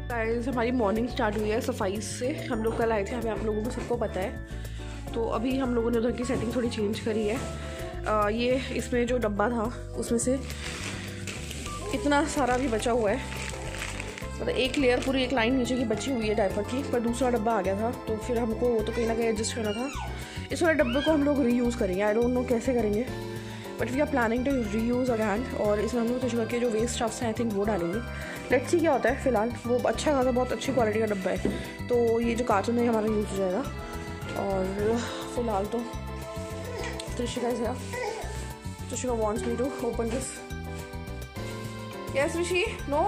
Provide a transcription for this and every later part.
Guys हमारी morning start हुई है सफाई से। हम लोग कल आए थे, हमें आप लोगों को सबको पता है। तो अभी हम लोगों ने उधर की सेटिंग थोड़ी चेंज करी है। ये इसमें जो डब्बा था उसमें से इतना सारा भी बचा हुआ है, मतलब एक लेयर पूरी एक लाइन नीचे की बची हुई है डायपर की, पर दूसरा डब्बा आ गया था तो फिर हमको वो तो कहीं ना कहीं एडजस्ट करना था। इस वाले डब्बे को हम लोग रीयूज़ करेंगे, आई डोंट नो कैसे करेंगे, but we are planning to reuse again. और इसमें हम लोग तजुर्बा के जो वेस्ट स्टफ्स हैं आई थिंक वो डालेंगे। लेट्स सी क्या होता है। फिलहाल वो अच्छा खासा बहुत अच्छी क्वालिटी का डब्बा है, तो ये जो कार्टून है हमारा यूज़ हो जाएगा। और फिलहाल तो Trishika is here. Trishika wants me to open this. Yes Rishi, no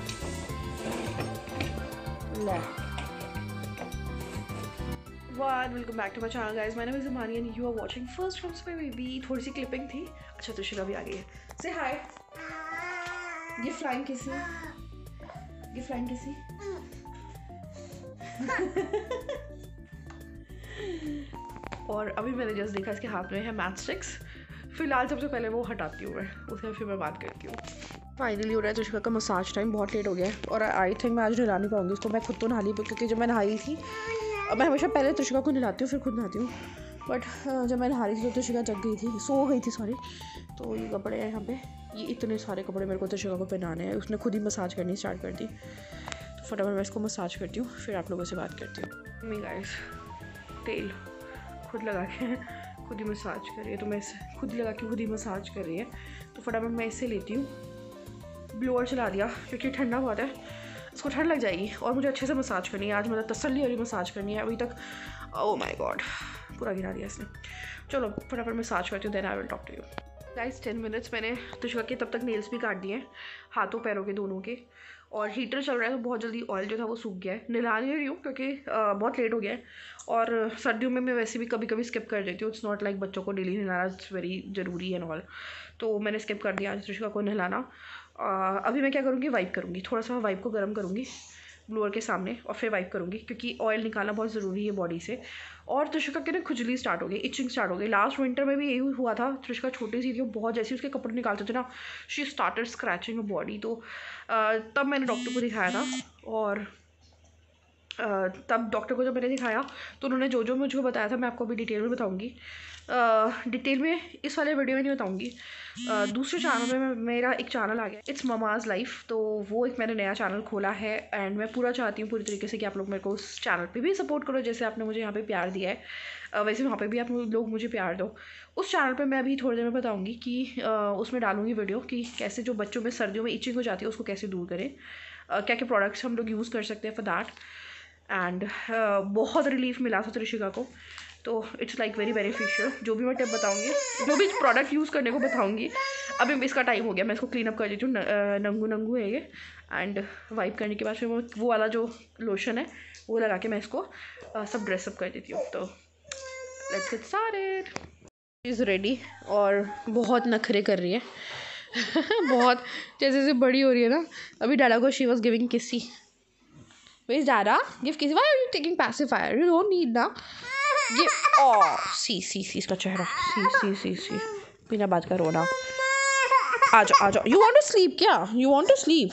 welcome back to my channel guys. My name is Amani and you are watching first from my baby. थोड़ी सी क्लिपिंग थी। अच्छा त्रिशिका भी आ गई है। से हाय। ये फ्लाइंग किसी, ये फ्लाइंग किसी। और अभी मैंने जस्ट देखा इसके हाथ में है मैच स्टिक्स। फिलहाल सबसे पहले वो हटाती हूँ मैं, उसके फिर मैं बात करती हूँ। फाइनली हो रहा है त्रिशिका का मसाज टाइम। बहुत लेट हो गया है और आई थिंक मैं आज नहला नहीं पाऊँगी इसको। मैं खुद तो नहा ली क्योंकि जब मैं नहाई थी, मैं हमेशा पहले त्रिशिका को नहलाती हूँ फिर खुद नहाती हूँ, बट जब मैं नहा रही थी तो त्रिशिका जग गई थी, सो गई थी सॉरी। तो ये कपड़े हैं यहाँ पे, ये इतने सारे कपड़े मेरे को त्रिशिका को पहनाने हैं। उसने खुद ही मसाज करनी स्टार्ट कर दी, तो फटाफट मैं इसको मसाज करती हूँ फिर आप लोगों से बात करती हूँ। मी गाइस तेल खुद लगा के खुद ही मसाज कर रही है, तो मैं इसे खुद लगा के खुद ही मसाज कर रही है। तो फटाफट मैं इससे लेती हूँ। ब्लोअर चला दिया क्योंकि ठंडा बहुत है, इसको ठंड लग जाएगी। और मुझे अच्छे से मसाज करनी है आज, मतलब तसल्ली वाली मसाज करनी है। अभी तक ओह माय गॉड पूरा गिरा दिया इसने। चलो फटाफट मसाज करती हूँ, then I will talk to you guys. 10 minutes मैंने त्रिशिका के तब तक नेल्स भी काट दिए हैं, हाथों पैरों के दोनों के। और हीटर चल रहा है तो बहुत जल्दी ऑयल जो था वो सूख गया है। नहला नहीं रही हूँ क्योंकि बहुत लेट हो गया है। और सर्दियों में मैं वैसे भी कभी कभी स्किप कर देती हूँ। इट्स नॉट लाइक बच्चों को डेली नहलाना इट्स वेरी ज़रूरी है ऑल, तो मैंने स्किप कर दिया आज त्रिशिका को नहलाना। अभी मैं क्या करूँगी, वाइप करूँगी, थोड़ा सा वाइप को गर्म करूँगी ब्लोअर के सामने और फिर वाइप करूँगी क्योंकि ऑयल निकालना बहुत ज़रूरी है बॉडी से। और त्रिशिका के ना खुजली स्टार्ट हो गई, इचिंग स्टार्ट हो गई। लास्ट विंटर में भी यही हुआ था। त्रिशिका छोटी सी थी, बहुत जैसे उसके कपड़े निकालते थे ना, शी स्टार्टेड स्क्रैचिंग बॉडी। तो तब मैंने डॉक्टर को दिखाया था। और तब डॉक्टर को जब मैंने दिखाया तो उन्होंने जो जो मुझे बताया था मैं आपको अभी डिटेल में बताऊँगी। डिटेल में इस वाले वीडियो में नहीं बताऊँगी। दूसरे चैनल में मेरा एक चैनल आ गया, इट्स ममाज़ लाइफ, तो वो एक मैंने नया चैनल खोला है। एंड मैं पूरा चाहती हूँ पूरी तरीके से कि आप लोग मेरे को उस चैनल पे भी सपोर्ट करो जैसे आपने मुझे यहाँ पे प्यार दिया है। वैसे वहाँ पे भी आप लोग मुझे प्यार दो। उस चैनल पे मैं अभी थोड़ी देर में बताऊँगी कि उसमें डालूँगी वीडियो कि कैसे जो बच्चों में सर्दियों में इचिंग हो जाती है उसको कैसे दूर करें, क्या क्या प्रोडक्ट्स हम लोग यूज़ कर सकते हैं फॉर दैट। एंड बहुत रिलीफ मिला था त्रिशिका को, तो इट्स लाइक वेरी बेनिफिशियल। जो भी मैं टिप बताऊँगी, जो भी प्रोडक्ट यूज़ करने को बताऊँगी। अभी इसका टाइम हो गया, मैं इसको क्लीन अप कर देती हूँ। नंगू नंगू है ये। एंड वाइप करने के बाद फिर वो वाला जो लोशन है वो लगा के मैं इसको सब ड्रेसअप कर देती हूँ। तो let's get started. Is ready और बहुत नखरे कर रही है बहुत जैसे जैसे बड़ी हो रही है ना। अभी डाला को शी वॉज गिविंग किसी। Where's Dada? Give kiss. Why are you taking pacifier? You don't need ना. Give. Oh, see इसका चेहरा. See. बिना बात का रोना. आ जाओ. You want to sleep क्या? You want to sleep?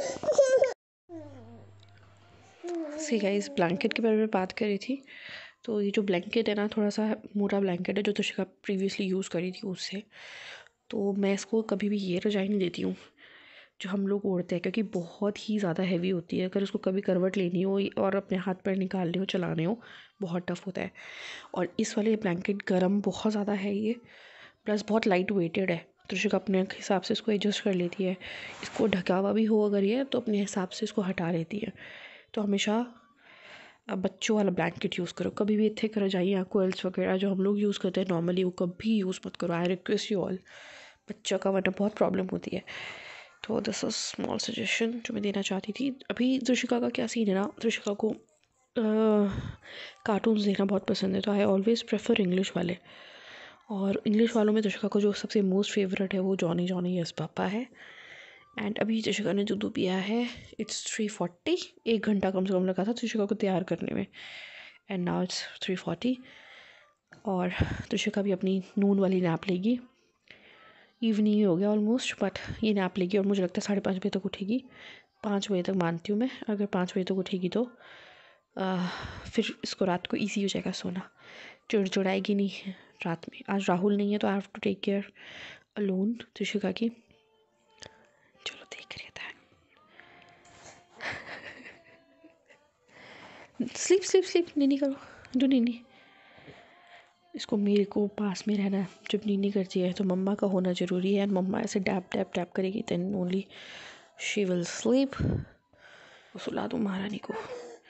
See guys, blanket के बारे में बात कर रही थी। तो ये जो ब्लैंकेट है ना, थोड़ा सा मोटा ब्लैंकेट है जो त्रिशिका प्रीवियसली यूज़ करी थी उससे। तो मैं इसको कभी भी ये रजाई नहीं देती हूँ जो हम लोग ओढ़ते हैं, क्योंकि बहुत ही ज़्यादा हैवी होती है। अगर उसको कभी करवट लेनी हो और अपने हाथ पैर निकालने हो, चलाने हो, बहुत टफ होता है। और इस वाले ब्लैंकेट गर्म बहुत ज़्यादा है ये, प्लस बहुत लाइट वेटेड है। त्रिशिका अपने हिसाब से इसको एडजस्ट कर लेती है। इसको ढका हुआ भी हो अगर ये, तो अपने हिसाब से इसको हटा लेती है। तो हमेशा बच्चों वाला ब्लैंकेट यूज़ करो। कभी भी इतने रजाई या कोयल्स वगैरह जो हम लोग यूज़ करते हैं नॉर्मली, वो कभी यूज़ मत करो। I request you all. बच्चों का वरना बहुत प्रॉब्लम होती है। तो दिस इज स्मॉल सजेशन जो मैं देना चाहती थी। अभी त्रिशिका का क्या सीन है ना, त्रिशिका को कार्टून्स देखना बहुत पसंद है, तो आई ऑलवेज़ प्रेफर इंग्लिश वाले। और इंग्लिश वालों में त्रिशिका को जो सबसे मोस्ट फेवरेट है वो जॉनी यस पापा है। एंड अभी त्रिशिका ने दूध पिया है। इट्स 3:40, 1 घंटा कम से कम लगा था त्रिशिका को तैयार करने में। एंड नाउ इट्स 3:40 और त्रिशिका भी अपनी नून वाली नैप लेगी। इवनिंग ही हो गया ऑलमोस्ट, बट ये नैप लेगी और मुझे लगता है 5:30 बजे तक उठेगी। 5 बजे तक मानती हूँ मैं, अगर 5 बजे तक उठेगी तो फिर इसको रात को ईजी हो जाएगा सोना, चिड़चिड़ाएगी नहीं रात में। आज राहुल नहीं है तो I have to take care alone Trishika की। चलो देख रहे थे। स्लीप स्लीप स्लीप, नीनी करो, डू नीनी। इसको मेरे को पास में रहना है, जब नीनी करती है तो मम्मा का होना ज़रूरी है। मम्मा ऐसे डैप डैप डैप करेगी then only she will sleep. सुला दूँ महारानी को।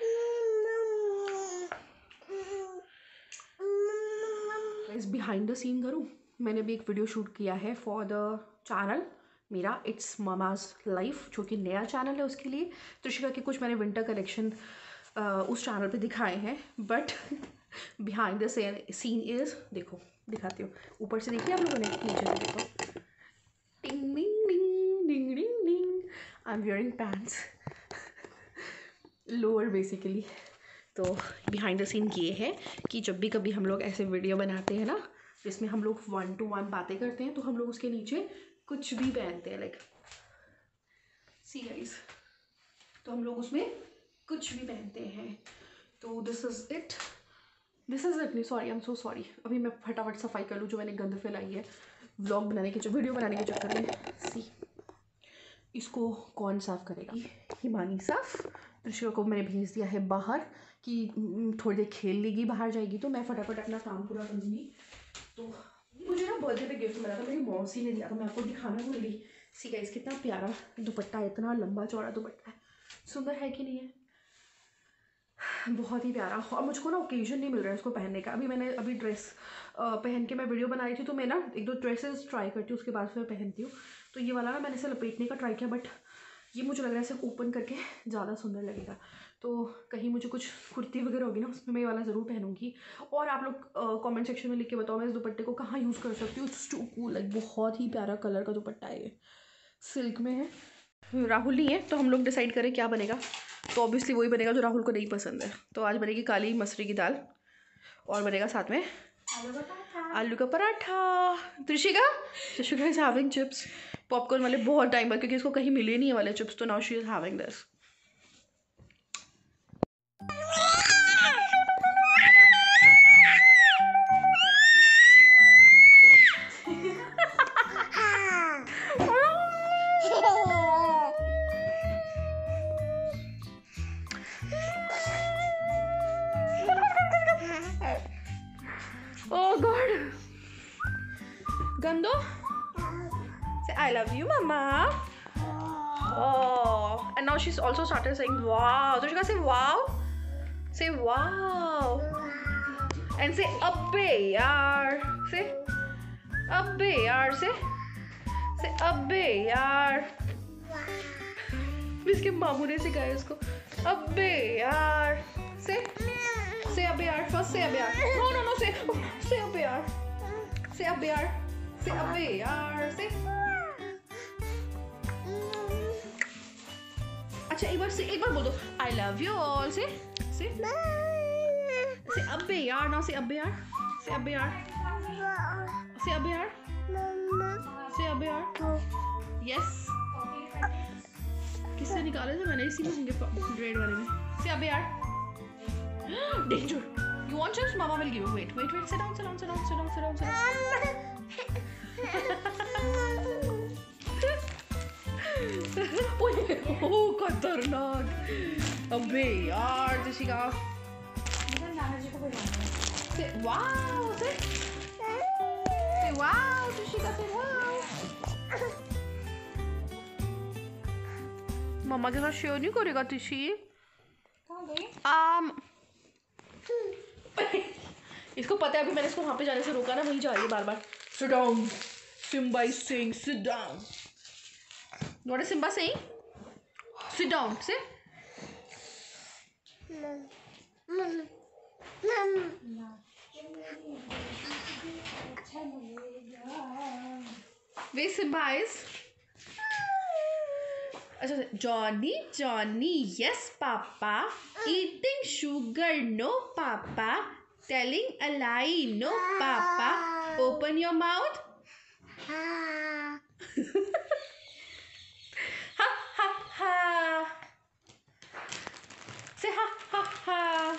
बिहाइंड द सीन करूँ, मैंने भी एक वीडियो शूट किया है फॉर द चैनल मेरा, इट्स ममाज लाइफ, जो कि नया चैनल है। उसके लिए त्रिशिका के कुछ मैंने विंटर कलेक्शन उस चैनल पे दिखाए हैं, but behind the scene is, देखो दिखाती हूँ। ऊपर से देखिए आप लोगों ने, नीचे से देखो, टिंग डिंग डिंग डिंग डिंग डिंग, I am wearing pants lower basically. तो बिहाइंड द सीन ये है कि जब भी कभी हम लोग ऐसे वीडियो बनाते हैं ना, जिसमें हम लोग 1-to-1 बातें करते हैं, तो हम लोग उसके नीचे कुछ भी पहनते हैं, लाइक सी गाइस, तो हम लोग उसमें कुछ भी पहनते हैं। तो दिस इज़ इट नहीं, sorry, I am so sorry. अभी मैं फटाफट सफाई कर लूँ जो मैंने गंद फैलाई है व्लॉग बनाने के, वीडियो बनाने के चक्कर में। सी, इसको कौन साफ़ करेगी? हिमानी साफ़। त्रिशिका को मैंने भेज दिया है बाहर कि थोड़ी देर खेल लेगी, बाहर जाएगी, तो मैं फटाफट अपना काम पूरा करूँगी। तो मुझे ना बर्थडे पे गिफ्ट मिला था, मेरी मौसी ने दिया था, मैं आपको दिखाना भूल गई। सी गाइस, कितना प्यारा दुपट्टा है, इतना लंबा चौड़ा दुपट्टा है, सुंदर है कि नहीं है? बहुत ही प्यारा। और मुझको ना ओकेजन नहीं मिल रहा है इसको पहनने का। अभी ड्रेस पहन के मैं वीडियो बना रही थी, तो मैं ना 1-2 ड्रेसेस ट्राई करती हूँ, उसके बाद फिर पहनती हूँ। तो ये वाला ना मैंने इसे लपेटने का ट्राई किया, बट ये मुझे लग रहा है इसे ओपन करके ज़्यादा सुंदर लगेगा। तो कहीं मुझे कुछ कुर्ती वगैरह होगी ना, उसमें मैं ये वाला ज़रूर पहनूंगी। और आप लोग कमेंट सेक्शन में लिख के बताओ मैं इस दुपट्टे को कहाँ यूज़ कर सकती हूँ। इट्स टू कूल, लाइक बहुत ही प्यारा कलर का दुपट्टा है, ये सिल्क में है। राहुल नहीं है तो हम लोग डिसाइड करें क्या बनेगा, तो ऑब्वियसली वही बनेगा जो राहुल को नहीं पसंद है। तो आज बनेगी काली मसरी की दाल, और बनेगा साथ में आलू का पराठा। Trishika is having chips, popcorn वाले, बहुत टाइम बाद, क्योंकि इसको कहीं मिले नहीं है वाले चिप्स, तो now she is having this. Oh God, Gando, say I love you, Mama. Oh, and now she's also started saying wow. So she can say wow. Say wow. And say abbe yaar. Say abbe yaar. Say abbe yaar. इसके मामू ने सिखाया इसको अब्बे यार। Say abbe yaar. First say abbe yaar. No. Say abbe yaar. Say abbe yaar. Say abbe yaar. Say. अच्छा एक बार बोल दो I love you all. Say अब्बे यार। Now say अब्बे यार। Say अब्बे यार। Say अब्बे यार। Say अब्बे यार। Yes. किससे निकाले थे मैंने? इसी में ग्रेड वाले में। Say अब्बे यार। Danger. You want chips? Mama will give you. Wait. Sit down. ओह खतरनाक। अबे यार Trishika. Say wow. Say wow. Trishika say wow. मम्मा के साथ शेयर नहीं करेगा त्रिशी? इसको पता है अभी मैंने इसको वहाँ पे जाने से रोका ना, वहीं जा रही है बार-बार। Sit down. Simba is saying sit down. What is Simba saying? Sit down. Say. Where Simba is? Johnny, yes, Papa. Eating sugar, no, Papa. Telling a lie, no, Papa. Open your mouth. हा हा हा से हा हा हा।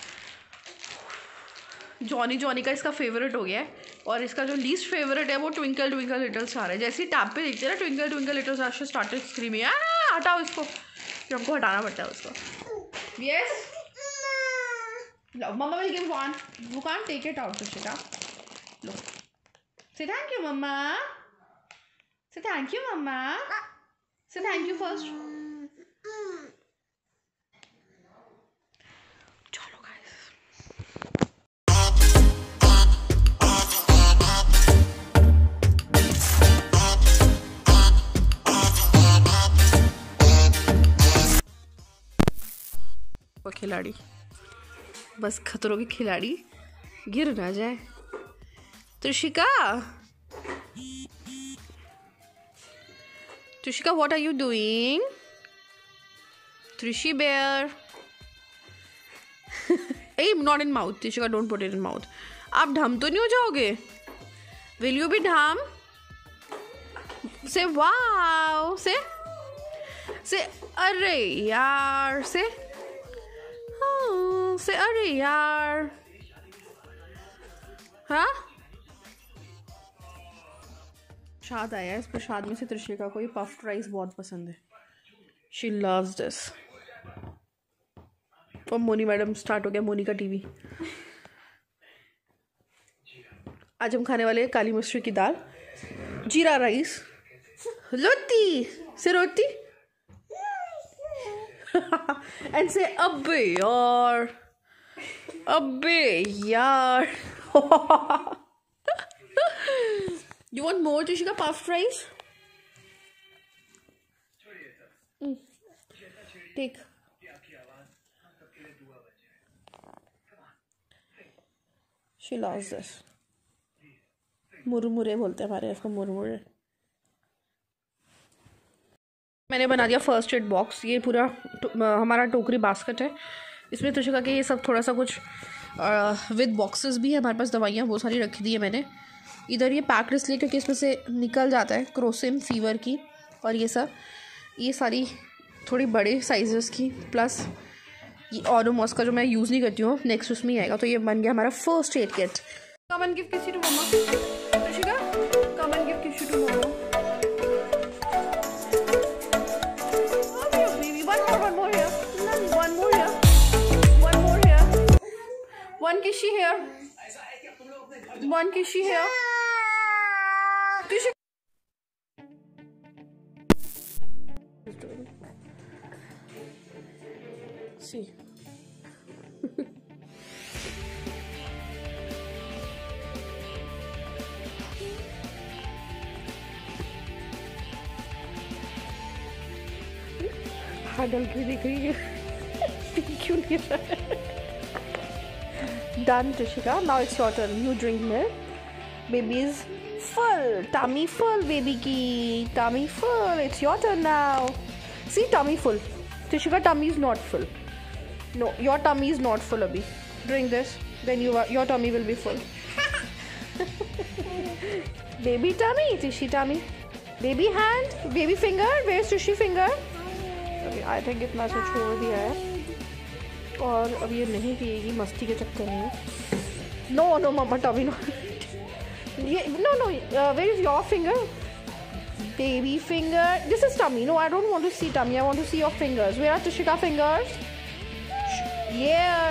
Johnny Johnny का इसका favourite हो गया है, और इसका जो लीस्ट फेवरेट है वो ट्विंकल ट्विंकल लिटिल स्टार है। जैसे ही टैब पे देखते हैं ना twinkle twinkle little star, she started screaming, हटाओ इसको, फिर हमको हटाना पड़ता है उसको। Yes, mamma will give one, you can't take it out Tushika. लो, say thank you mamma, say thank you mamma, say thank you first. चलो गाइस, वो खिलाड़ी बस खतरों की खिलाड़ी गिर ना जाए। Trishika, Trishika, what are you doing? Trishi bear, a not in mouth Trishika, don't put it in mouth. आप ढम तो नहीं हो जाओगे? विल यू बी ढम? से वाओ, से अरे यार, से अरे यार, हाँ प्रसाद आया है, इस प्रसाद में से त्रिशिका को ये पफ्ड राइस बहुत पसंद है। She loves this. और मोनी मैडम स्टार्ट हो गया, मोनी का टीवी। आज हम खाने वाले हैं काली मसूर की दाल, जीरा राइस, रोटी से रोटी एंड से अबे यार, अबे यार। You want more Trishika puffed rice? Take. She loves this. मुरमुरे बोलते हैं हमारे इसको, मुरमुरे। मैंने बना दिया फर्स्ट एड बॉक्स। ये पूरा हमारा टोकरी बास्केट है, इसमें त्रिशिका के ये सब थोड़ा सा कुछ विद बॉक्सेस भी है हमारे पास, दवाइयाँ वो सारी रखी दी है मैंने इधर। ये पैक्ड इसलिए क्योंकि इसमें से निकल जाता है क्रोसिन फीवर की, और ये सब, ये सारी थोड़ी बड़े साइजेस की, प्लस ये ओडोमॉस का जो मैं यूज़ नहीं करती हूँ, नेक्स्ट उसमें ही आएगा। तो ये बन गया हमारा first aid kit. Come and give kissy to mamma, Trishika come and give kissy to mamma. One kissy here. One kissy here. See. हडल की दिख रही है, क्यों नहीं रहा? Done, Trishika. Now it's your turn. You drink milk. Baby is full. Tummy full, baby ki. Tummy full. It's your turn now. See, tummy full. Trishika, tummy is not full. No, your tummy is not full, Abhi. Drink this. Then your tummy will be full. Baby tummy. Trishi tummy. Baby hand. Baby finger. Where's Trishi finger? Okay, I think इतना सा छोड़ दिया है, और अब ये नहीं पिएगी मस्ती के चक्कर में। No no mamma, tummy no, ये no no, where is your finger? Baby finger, this is tummy. No, I don't want to see tummy, I want to see your fingers. Where are Trishika fingers? Yeah,